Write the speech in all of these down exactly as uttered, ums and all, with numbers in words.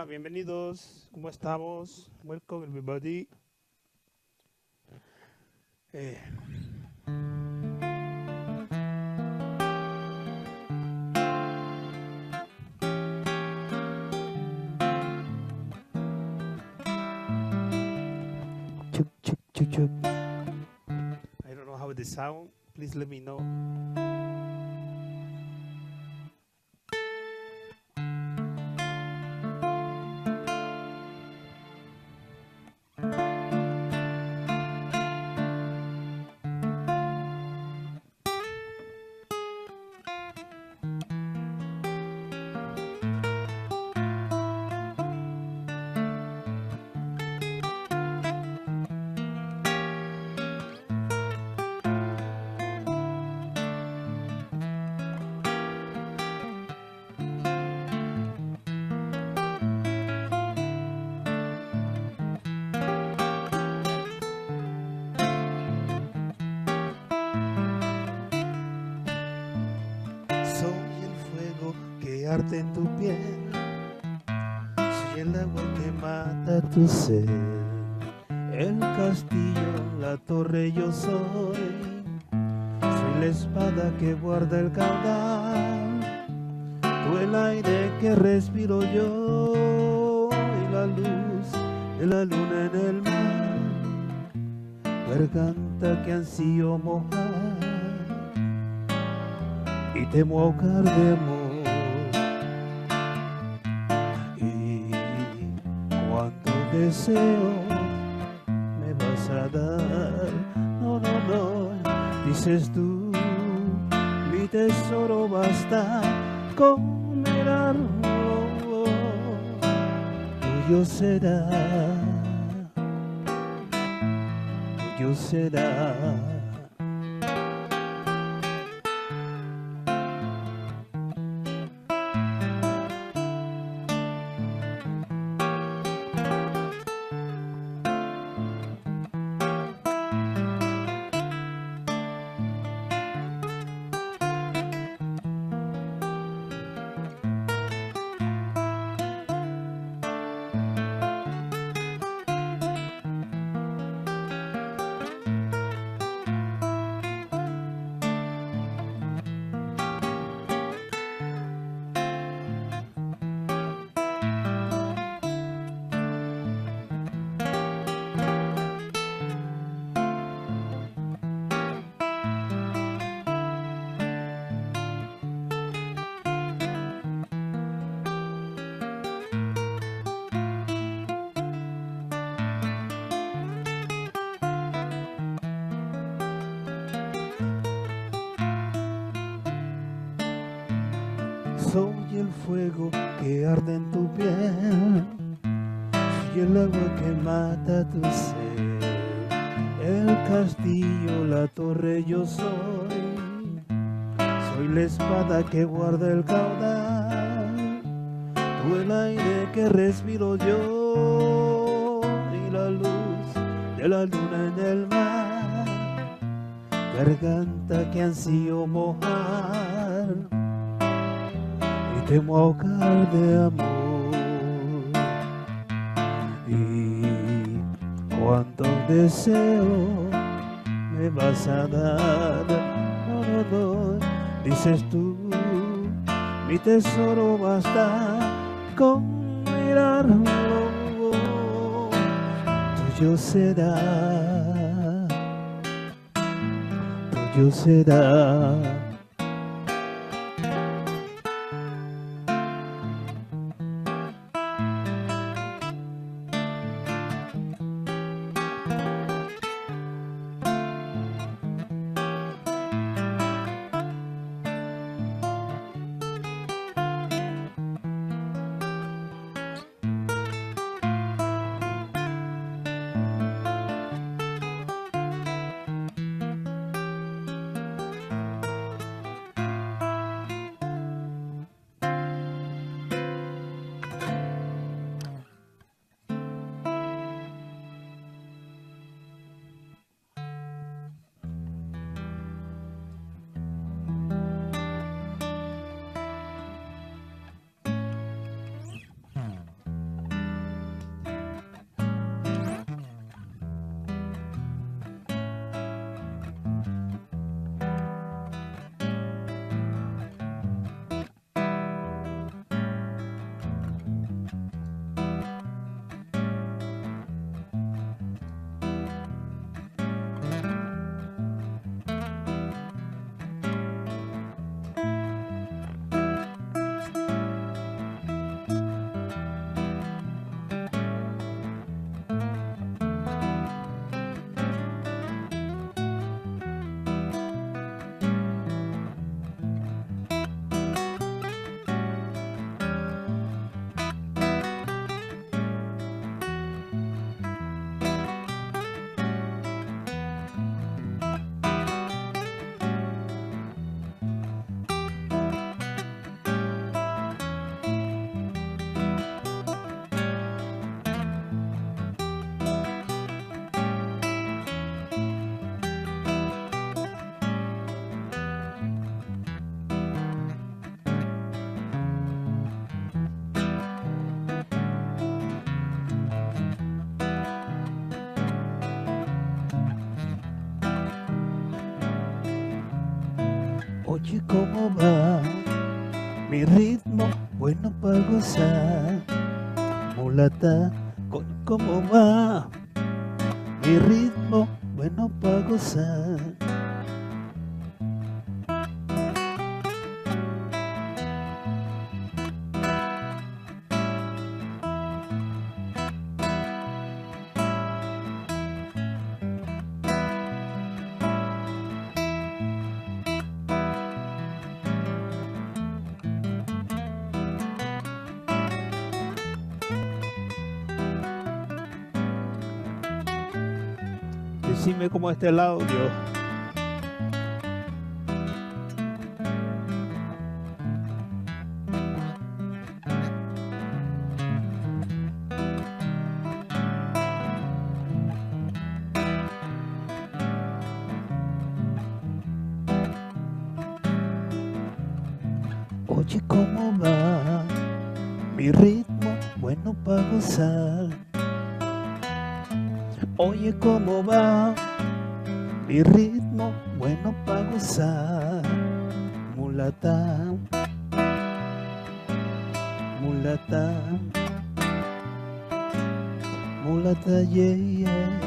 Hola, bienvenidos. ¿Cómo estamos? Welcome everybody. Eh, chuk, chuk, chuk, chuk. I don't know how it sound. Please let me know. Soy el fuego que arde en tu piel, soy el agua que mata tu sed, el castillo, la torre yo soy, soy la espada que guarda el caudal, tú el aire que respiro yo y la luz de la luna en el mar, garganta que ansío mojar y temo ahogar de amor. Y cuando deseo me vas a dar, no, no, no, dices tú, mi tesoro basta con mirarlo, tuyo será, tuyo será. Soy el fuego que arde en tu piel, soy el agua que mata tu sed, el castillo, la torre yo soy, soy la espada que guarda el caudal, tú el aire que respiro yo y la luz de la luna en el mar, garganta que ansío mojar, temo ahogar de amor. Y cuando deseo me vas a dar, no, no, no, dices tú, mi tesoro basta con mirarlo, tuyo será, tuyo será. cómo va mi ritmo bueno para gozar. Mulata, coño, cómo va mi ritmo bueno para gozar. Decime cómo está el audio. Oye, cómo va mi ritmo bueno para gozar. Oye, cómo va mi ritmo bueno para gozar. Mulata, mulata, mulata, yeah, yeah.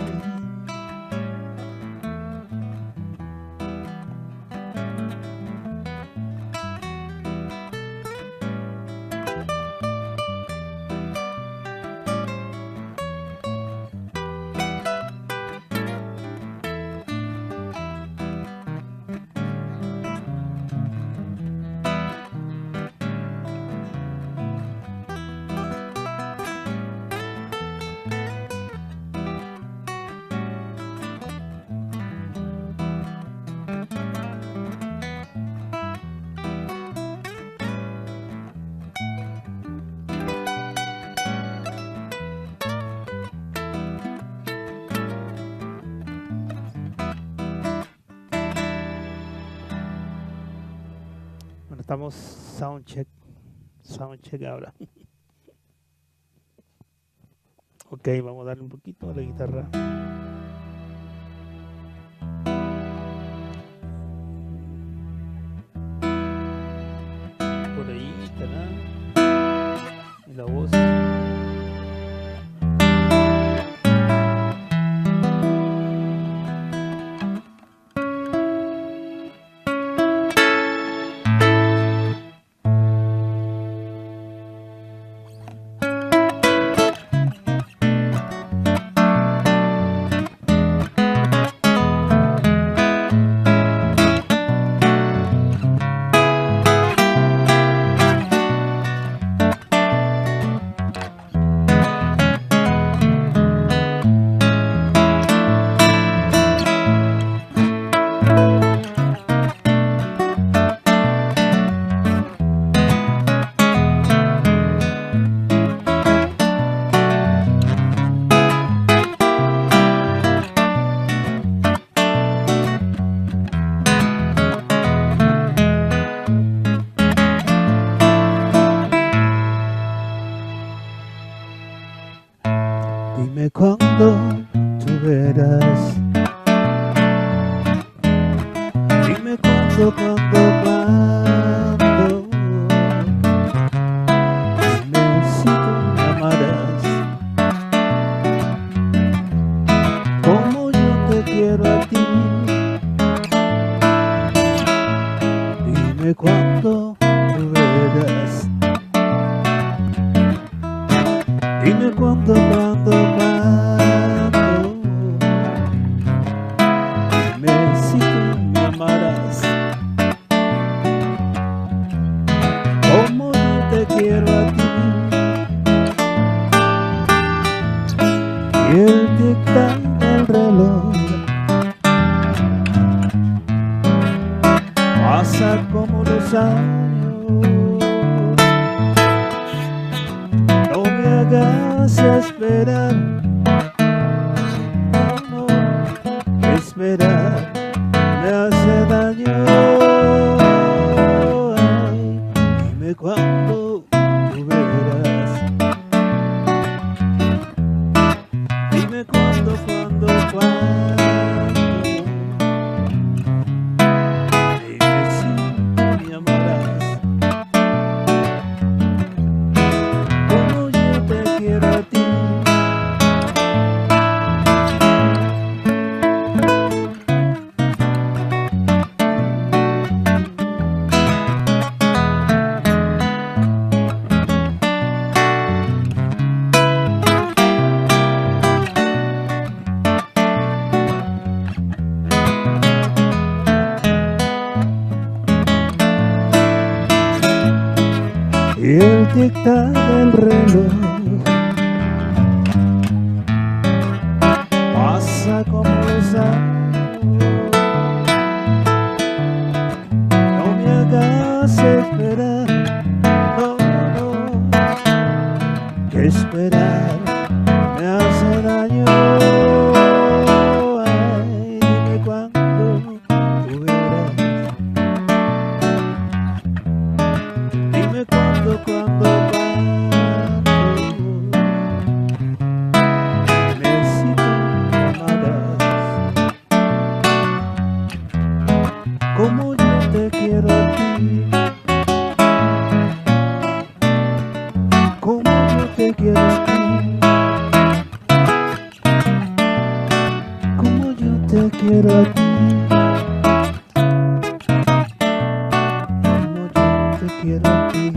Bueno, estamos soundcheck, soundcheck ahora. Ok, vamos a darle un poquito a la guitarra. Por ahí estará. Y la voz. Dime cuándo tú verás. Dime cuándo, cuándo, cuándo. Dime si tú me amarás como yo te quiero a ti. Dime cuándo tú verás. Dime cuándo, cuándo, cuándo. Dime si tú me amarás como yo te quiero a ti. Y el tic-tac del reloj pasa como los años. No me hagas esperar, no, no, esperar me hace daño. Ay, dime cuándo tú verás. Dime cuándo, cuándo, cuándo. Dime si el tic-tac del reloj pasa como los años. No me hagas esperar, no, no, que esperar me hace daño. Ay, dime cuándo tú verás. Dime cuándo, cuándo, cuándo. Necesito llamadas. Como yo te quiero a ti. Como yo te quiero a ti. Como yo te quiero a ti. Como yo te quiero a ti.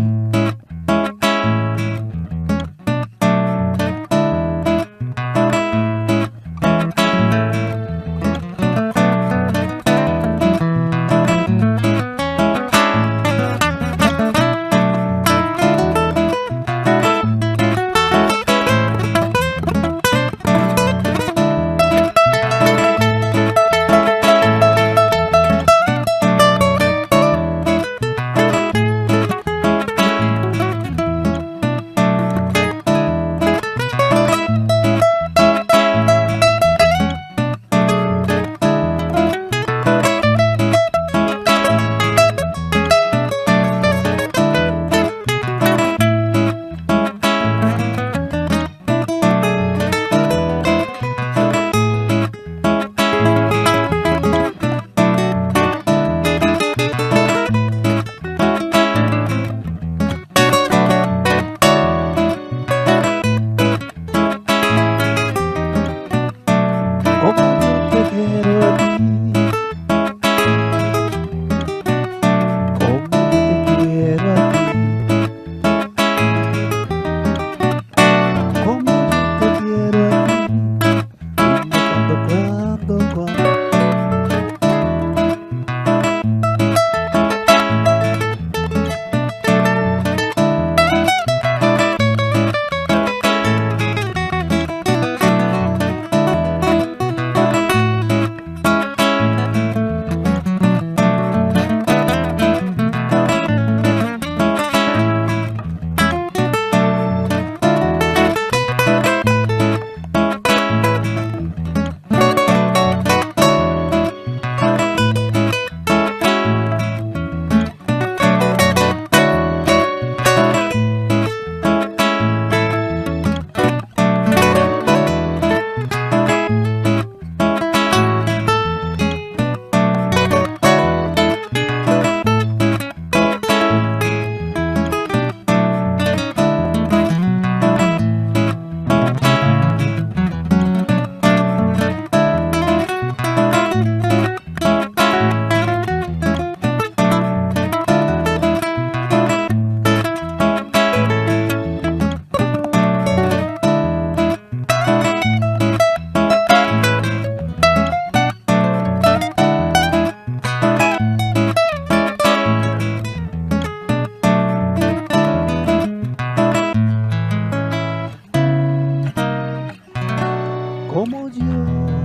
Como yo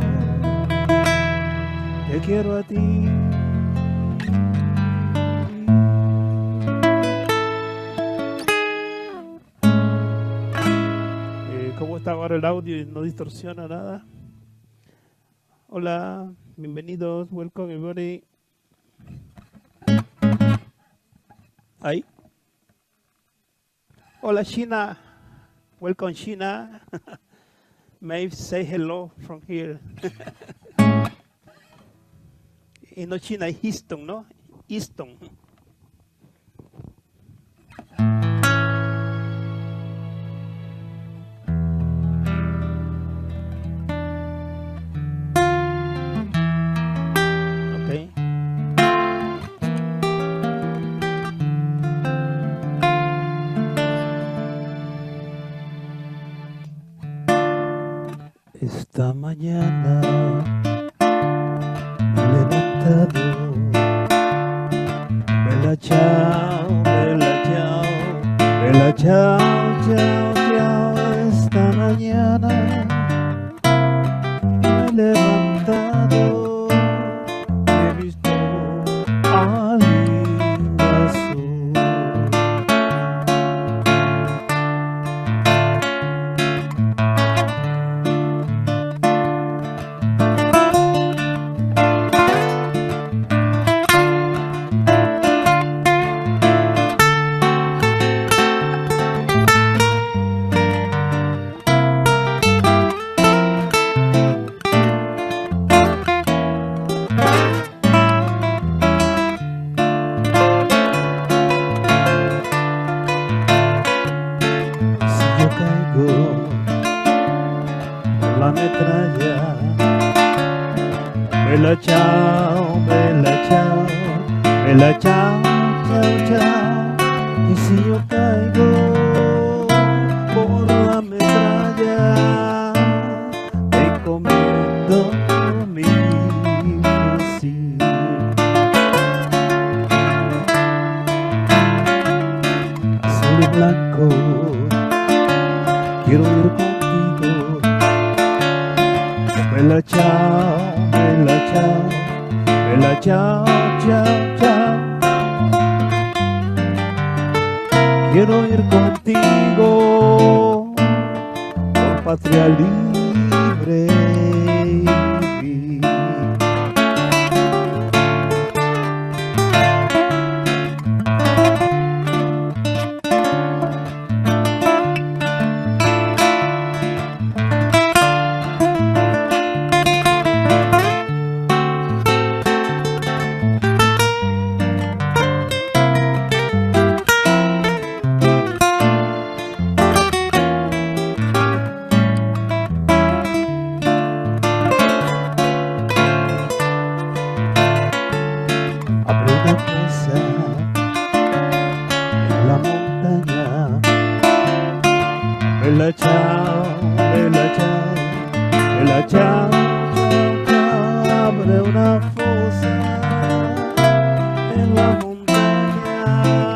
te quiero a ti. Eh, ¿Cómo está ahora el audio y no distorsiona nada? Hola, bienvenidos, welcome everybody. Ahí. Hola China, welcome China. May say hello from here. Y no China, es Houston, ¿no? Houston. Okay. Esta mañana me he levantado, vela chao, vela chao, vela fuego, la metralla. Bella ciao, bella ciao, bella ciao, ciao, ciao. Y si yo caigo por la metralla, te comento mi fusil. Azul y blanco, quiero ir contigo. Bella ciao, bella ciao, bella ciao, ciao, ciao. Quiero ir contigo por patria libre y vivir. Bella ciao, bella ciao, bella ciao, ciao, ciao. Abre una fosa en la montaña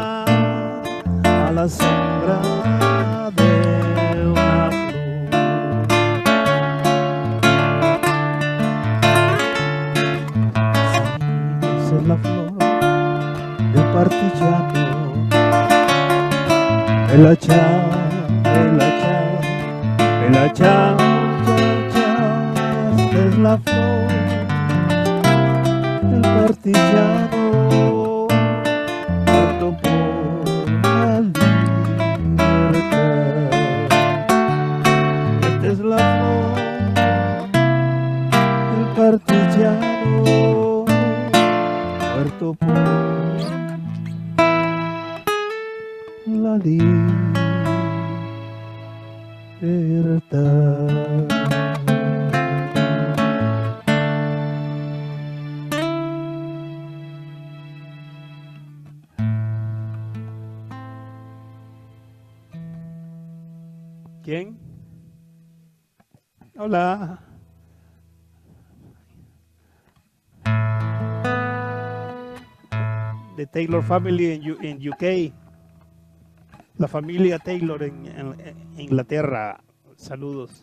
a la sombra de una flor. Sí, esa es la flor del partillano. Bella ciao, bella ciao, bella ciao, ciao, ciao. Esta es la flor del partillano, muerto por la libertad. Esta es la flor del partillano, muerto por la libertad. ¿Quién? Hola. The Taylor family in, U in U K. La familia Taylor en, en, en Inglaterra. Saludos.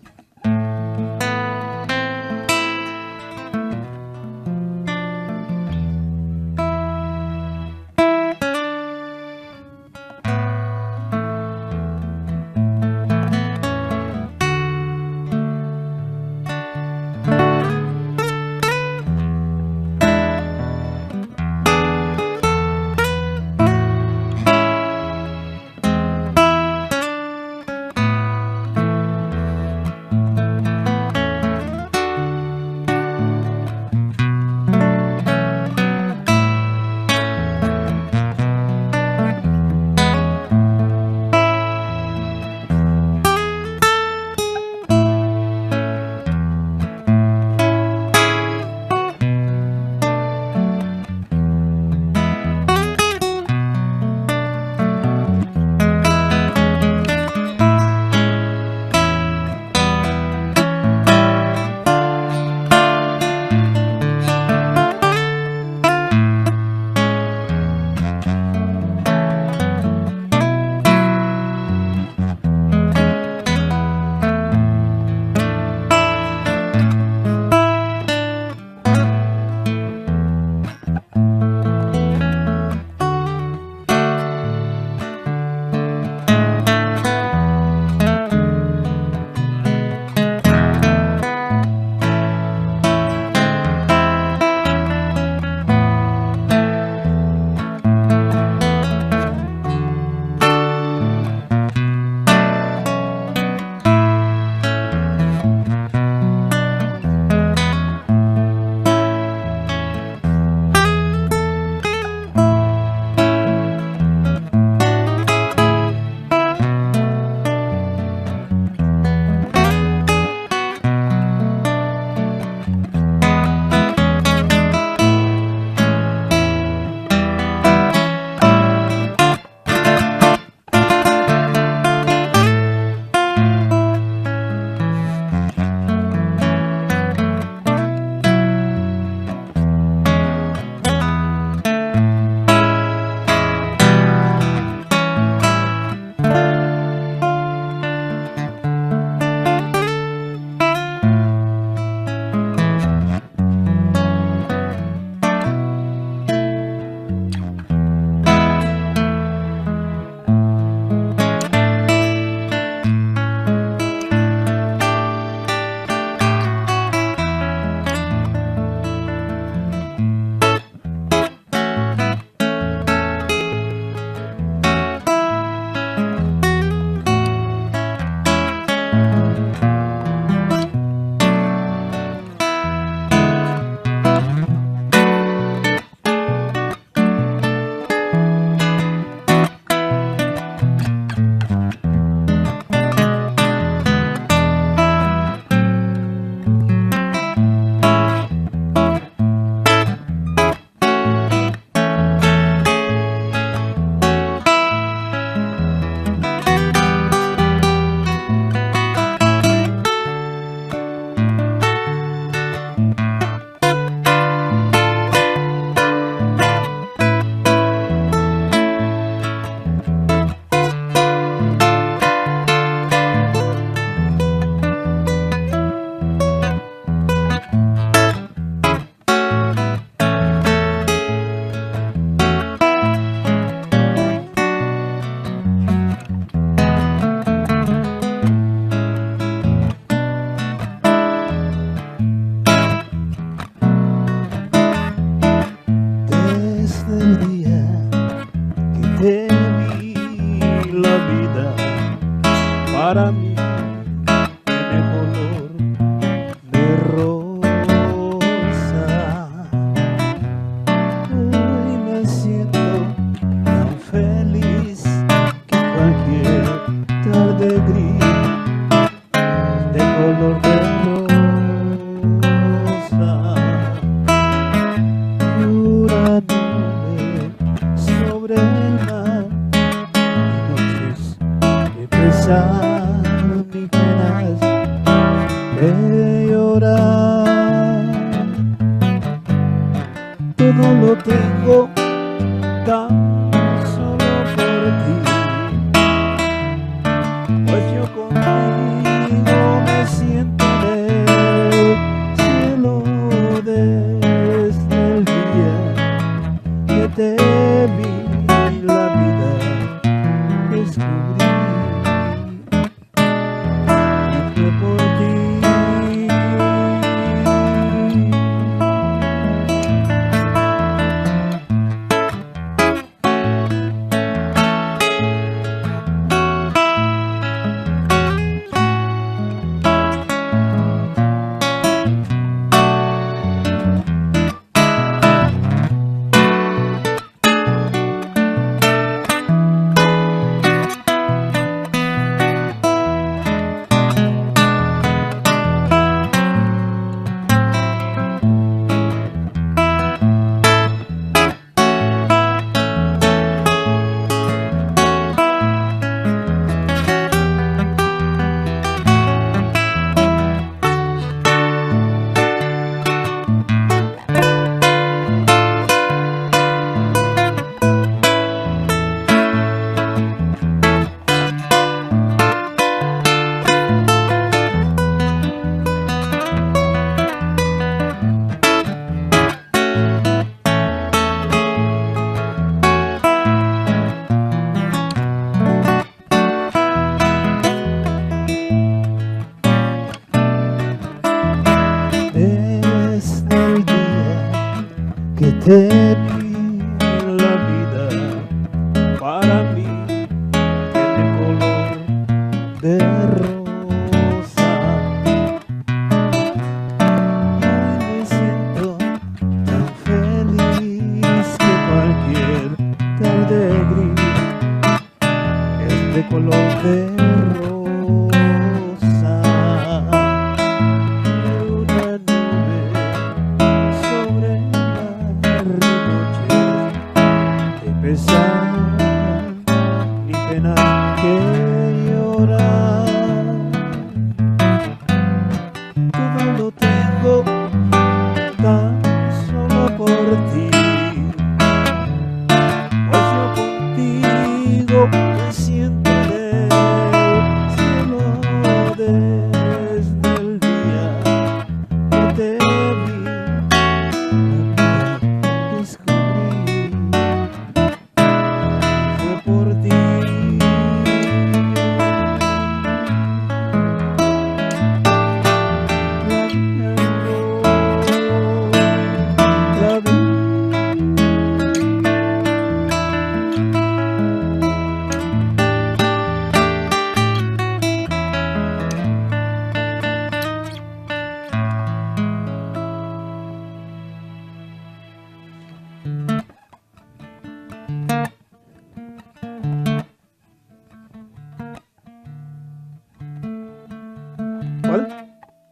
¿Cuál?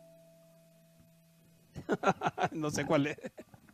No sé cuál es.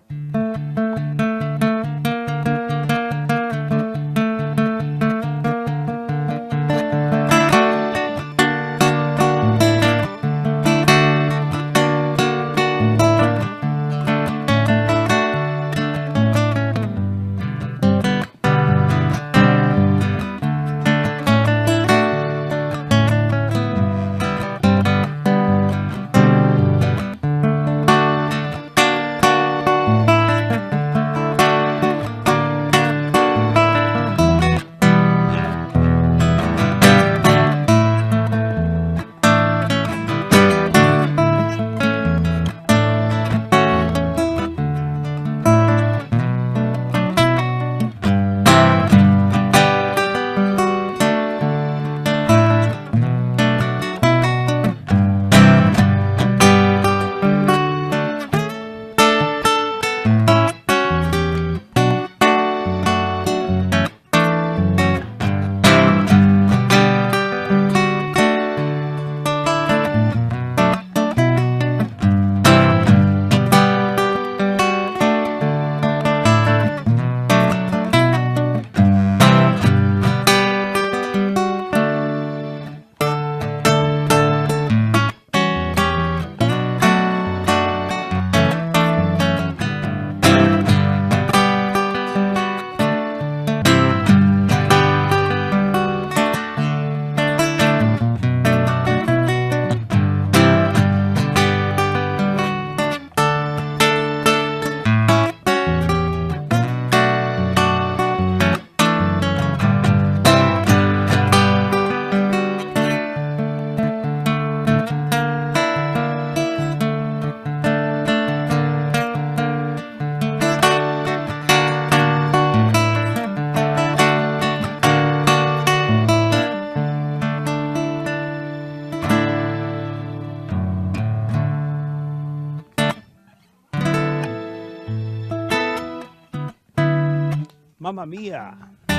Mamma mía.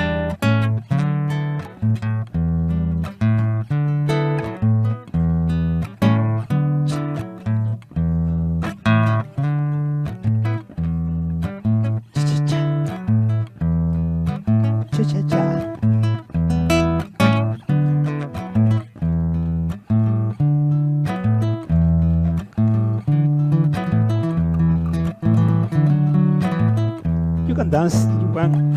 Cha cha cha. You can dance, you can.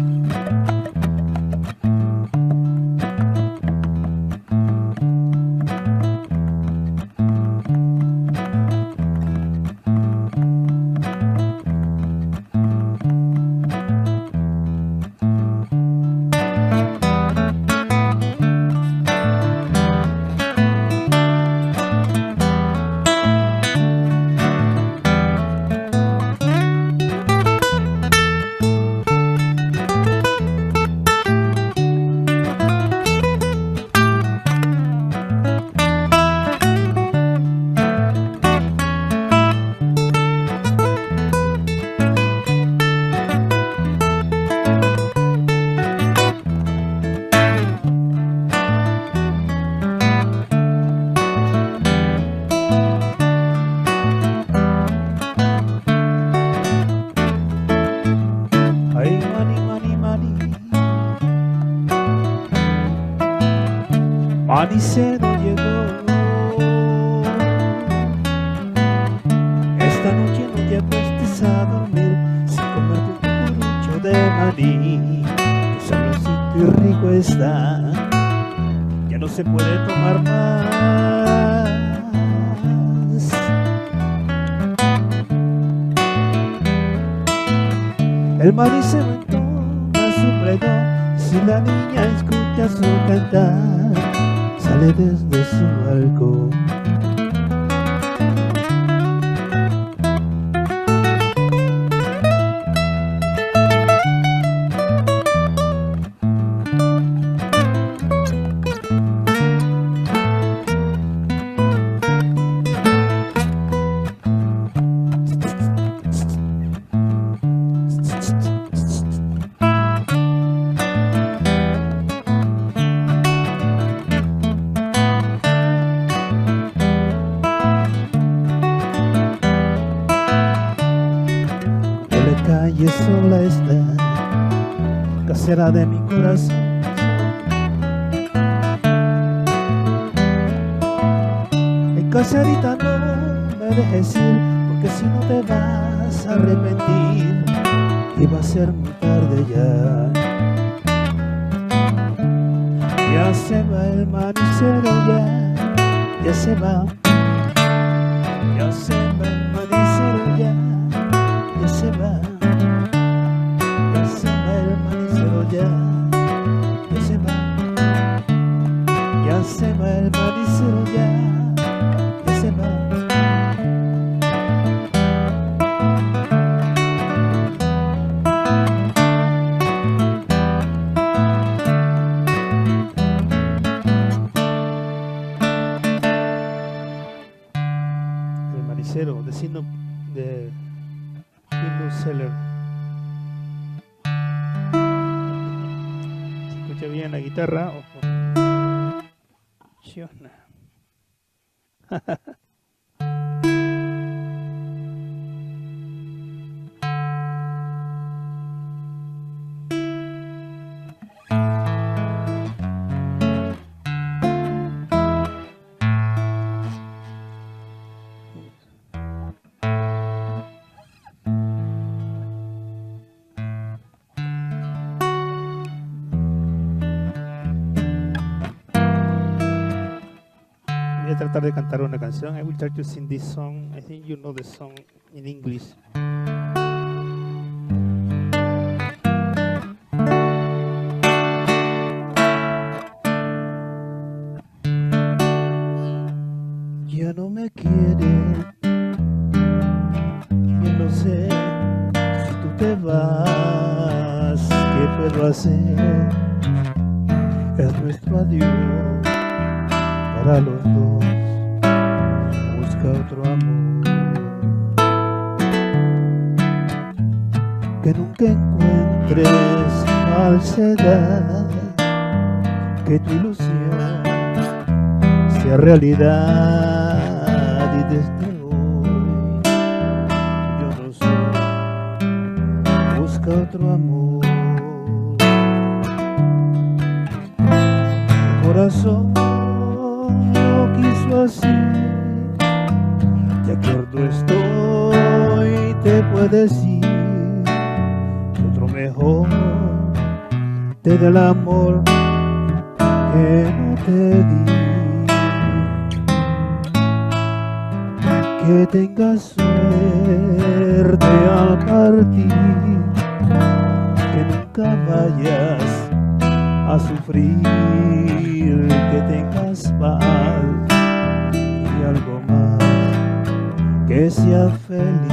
Manicero llegó, esta noche no te acuestes a dormir sin comerte un cucurucho de maní, que sabrosito y rico está, ya no se puede tomar más. El manicero entona su pregón, si la niña escucha su cantar, sale desde su balcón. que sola está, casera de mi corazón. Ay, caserita, no me dejes ir, porque si no te vas a arrepentir y va a ser muy tarde ya. Ya se va el manicero, ya, ya se va. Ya se va el manicero, ya, ya se va. Ya se va el manicero, ya, ya se va. Ya se va el manicero, ya, ya se va. De signo de Hymnal Seller. ¿Se escucha bien la guitarra? Ojo. Chiona. Voy a tratar de cantar una canción. I will try to sing this song. I think you know the song in English. Ya no me quiere, yo no sé. Si tú te vas, ¿qué puedo hacer? Es nuestro adiós para los dos, busca otro amor, que nunca encuentres falsedad, que tu ilusión sea realidad y desde hoy yo no soy, busca otro amor, corazón quiso así, de acuerdo estoy, te puedes ir, que otro mejor te dé el amor que no te di, que tengas suerte al partir, que nunca vayas a sufrir, que tengas paz y algo más, que seas feliz.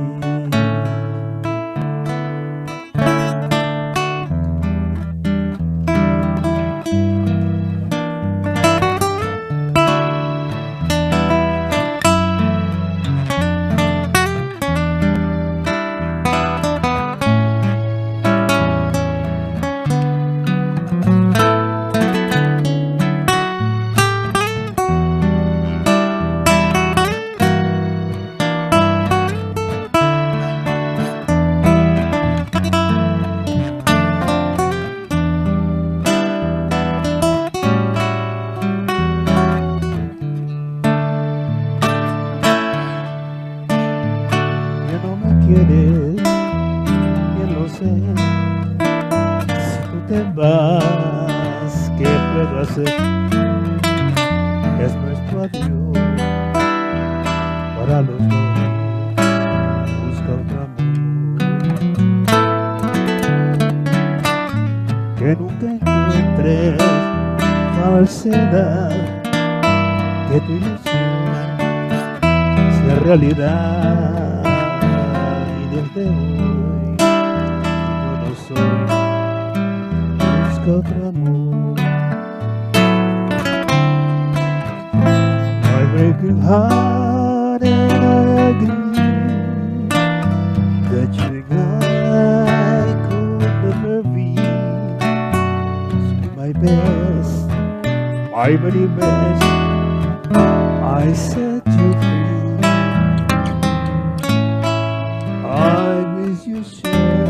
Quieres, bien lo sé. Si tú te vas, ¿qué puedo hacer? Es nuestro adiós para los dos, busca otro amor, que nunca encuentres falsedad, que tu ilusión sea realidad. Desde hoy yo no soy, busca otro amor. I break your heart and I agree that you and I could never be. So my best, my very best, I set you free. I miss you so.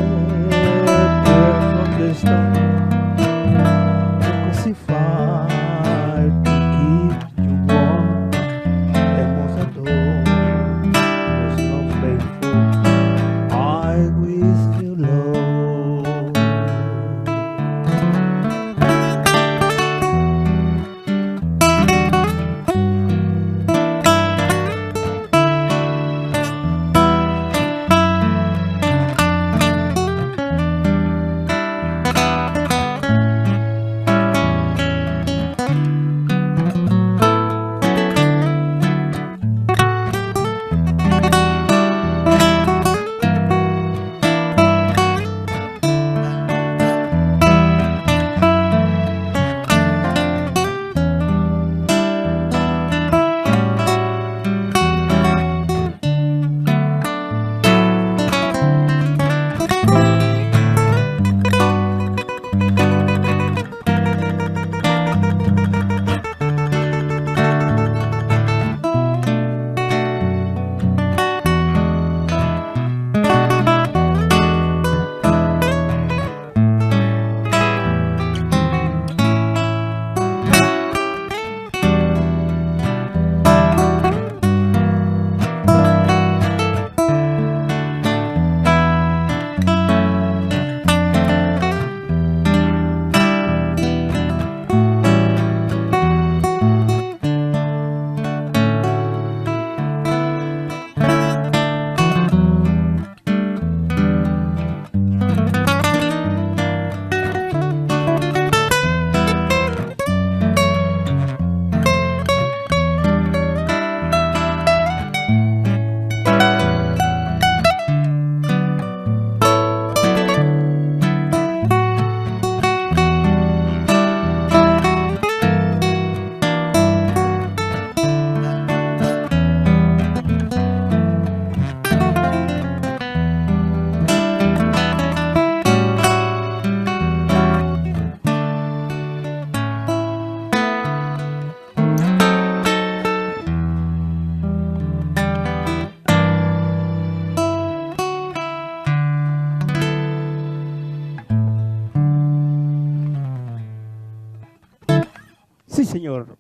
señor.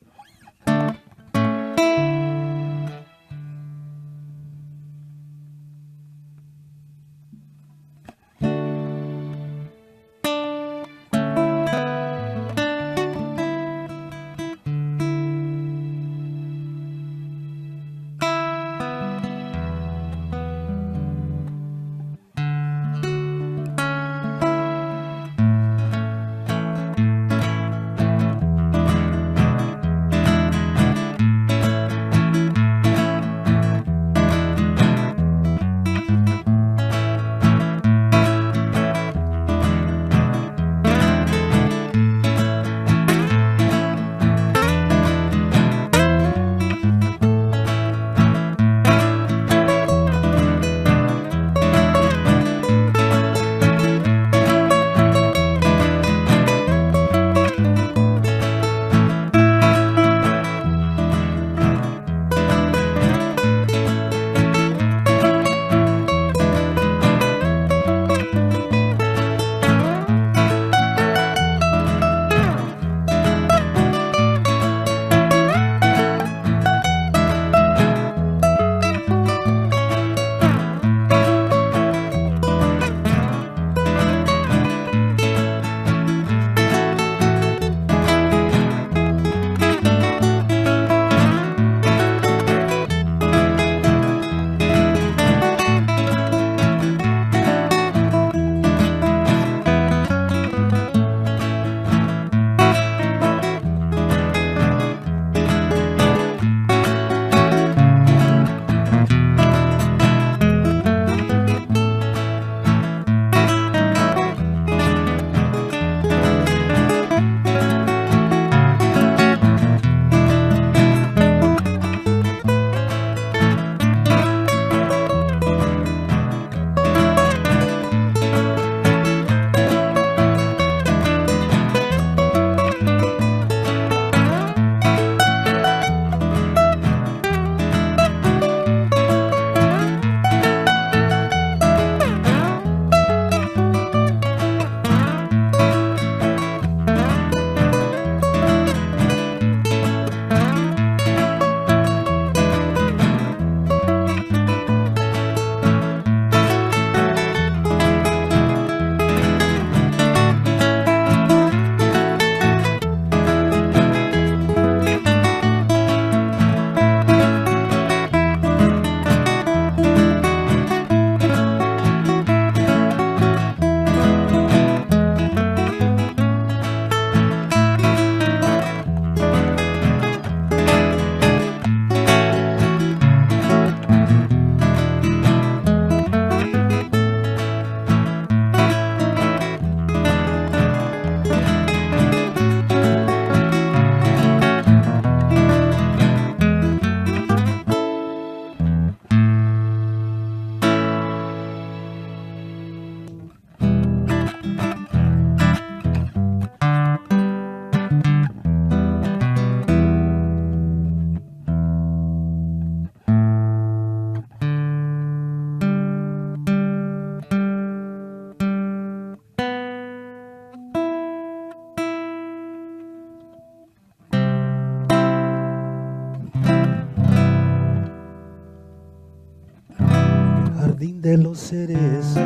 jardín de los cerezos,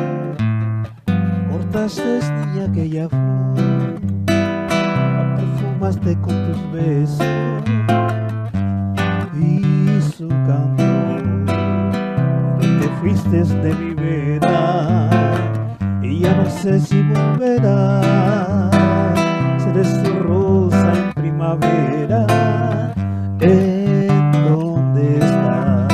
cortaste, niña, aquella flor, la perfumaste con tus besos y su cantor, pero te fuiste de mi vera y ya no sé si volverás. Seré su rosa en primavera. ¿En dónde estás?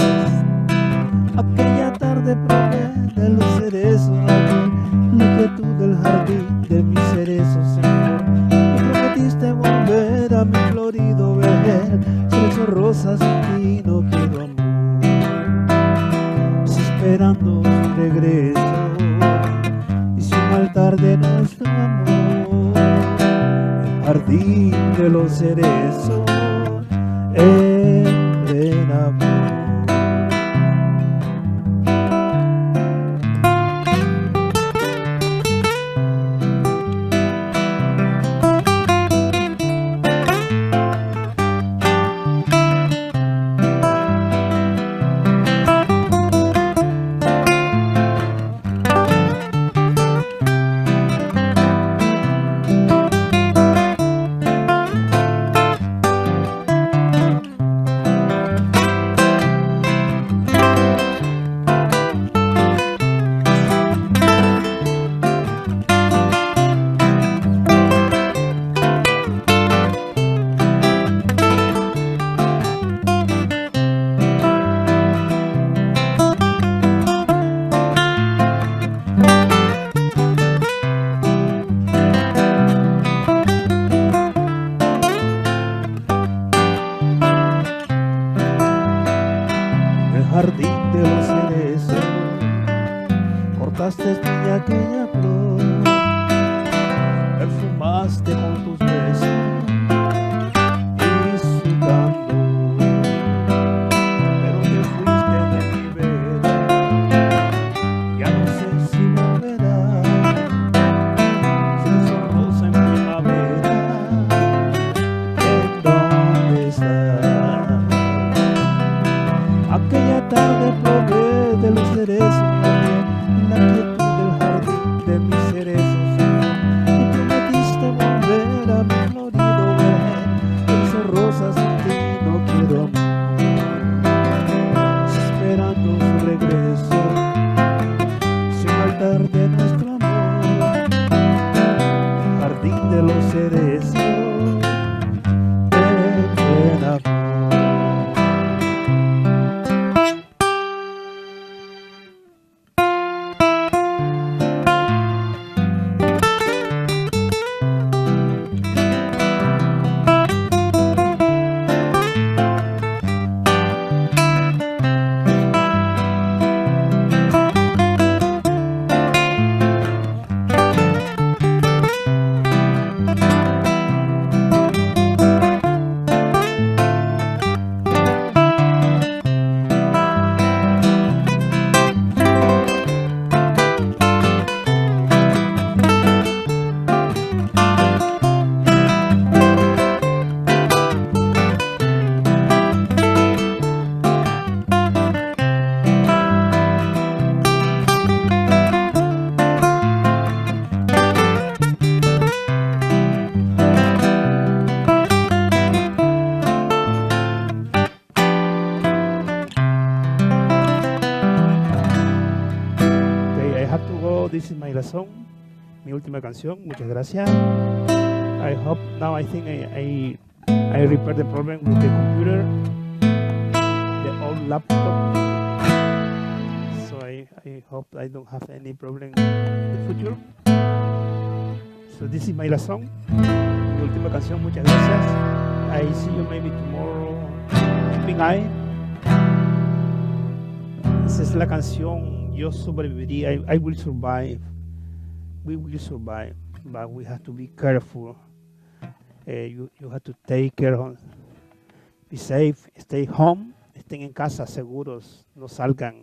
Aquella tarde probé de los cerezos, la quietud del jardín de mis cerezos, Señor, y prometiste volver a mi florido ver. Seré su rosa, sin ti no quiero amor, esperando su regreso y su altar de nuestro amor, el jardín de los cerezos en plena amor. jardín de los cerezos. Cortaste mi aquella flor, perfumaste con tus besos y su candor, pero te fuiste de mi vera, ya no sé si volverás. Si sos rosa en primavera, ¿en dónde estás? Aquella tarde probé de los cerezos en la quietud del jardín de mis cerezos, y prometiste volver a mi florido ver. Dulce rosa, sin ti no quiero más, esperando su regreso, sin altar de nuestro amor, jardín de los cerezos de buen amor. This is my last song, mi última canción. Muchas gracias. I hope now I think I I, I repair the problem with the computer, the old laptop. So I I hope I don't have any problem in the future. So this is my last song, mi última canción. Muchas gracias. I see you maybe tomorrow. Keeping Eye. Esa es la canción. Yo sobreviviría. I, I will survive. We will survive, but we have to be careful. Uh, you, you have to take care of, be safe, stay home, estén en casa seguros, no salgan.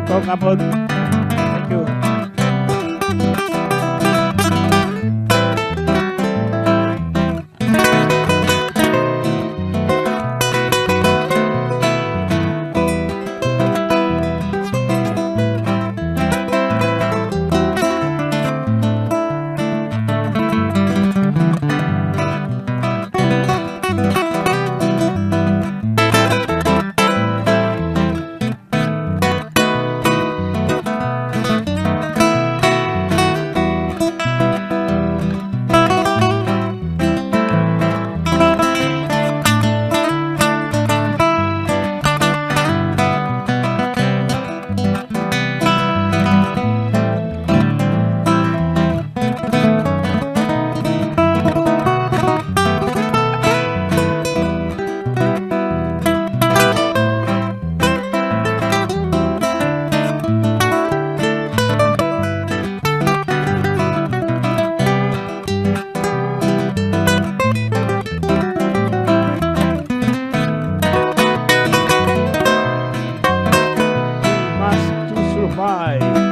talk about. Thank you. Must to survive.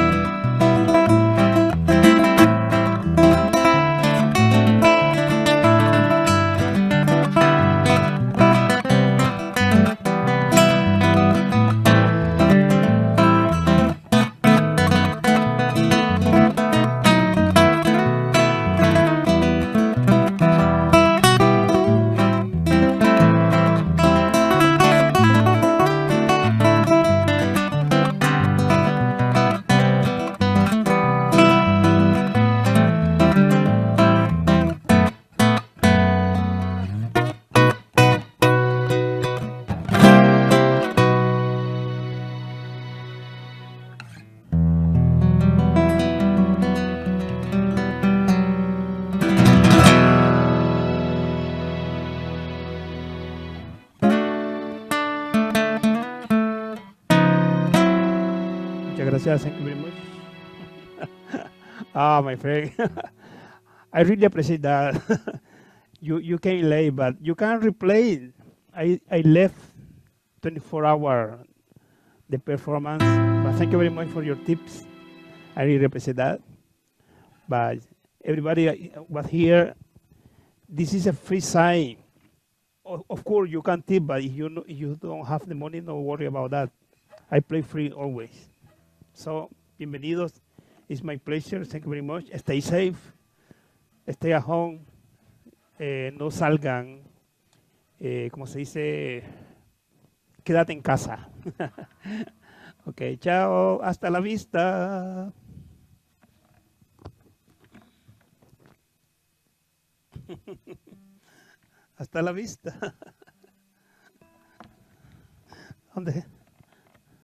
Muchas gracias. Thank you very much. Ah, my friend. I really appreciate that. you you came late, but you can replay it. I, I left twenty-four hour the performance, but thank you very much for your tips. I really appreciate that. But everybody was here. This is a free sign. Of, of course, you can tip, but if you, no, if you don't have the money, no worry about that. I play free always. So, bienvenidos. It's my pleasure. Thank you very much. Stay safe. Stay at home. Eh, no salgan. Eh, como se dice, quédate en casa. Ok, chao. Hasta la vista. Hasta la vista. ¿Dónde?